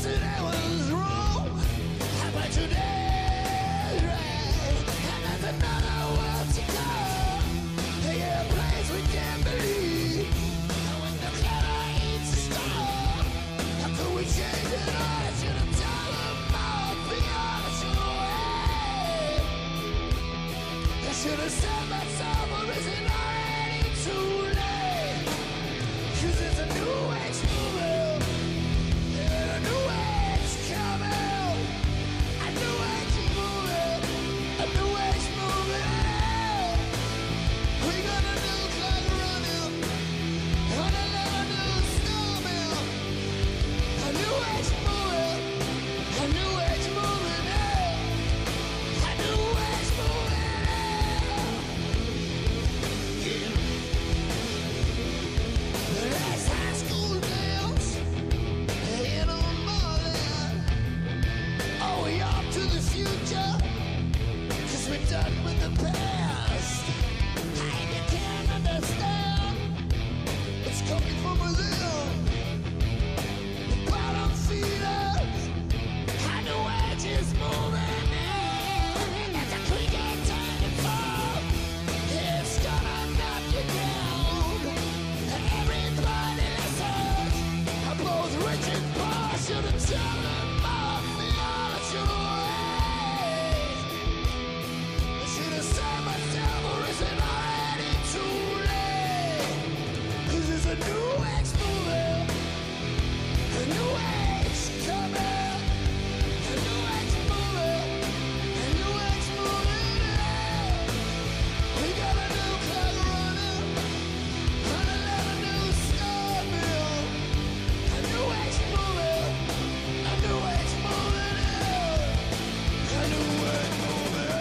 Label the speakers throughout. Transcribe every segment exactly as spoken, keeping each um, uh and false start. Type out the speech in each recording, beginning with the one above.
Speaker 1: Yesterday was wrong, but today's right, and there's another world to go. Yeah, a place we can't believe. And when the clever eats the star, how could we change it all? I should have told them all, be honest away. I should have said myself, or is it already too late? 'Cause it's a new age moving, and a new age coming. A new age moving, a new age moving. We got a new clock running, and a little new snowman. A new age moving, a new age moving, a new age moving. Yeah. Let's high school dance in a morning. Oh, we off to the future, 'cause we're done with the past. And you can't understand what's coming from within. The bottom feeders, and the wedge is moving in. There's a quick and turning fall. It's gonna knock you down. Everybody listens. Both rich and poor should have told them all the honest way. I should have said myself, or is it already too late? 'Cause it's a new age moving, a new age coming, a new age moving, a new age moving. We got a new clock running, and a little new snowmobile. A new age moving, a new age moving, a new age moving.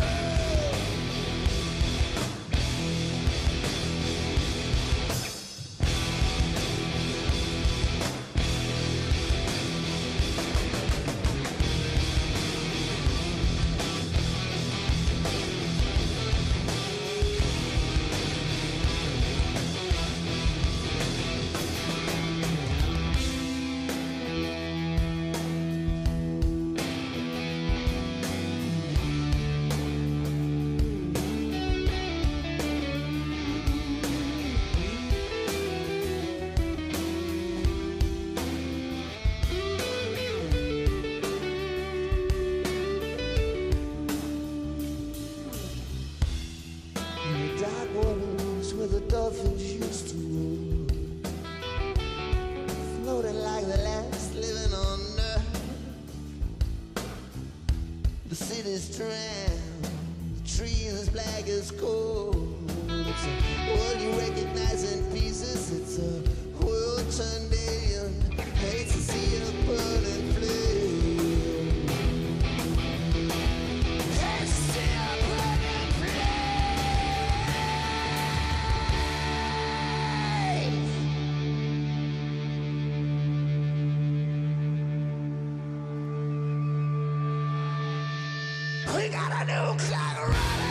Speaker 1: In the dark waters where the dolphins used to roam, floating like the last living on earth. The city's drowned, the trees as black as coal. It's a world you recognize in pieces. It's a world turned alien. Hates to see a burning flame. Hates to see a burning flame. We got a new clock running.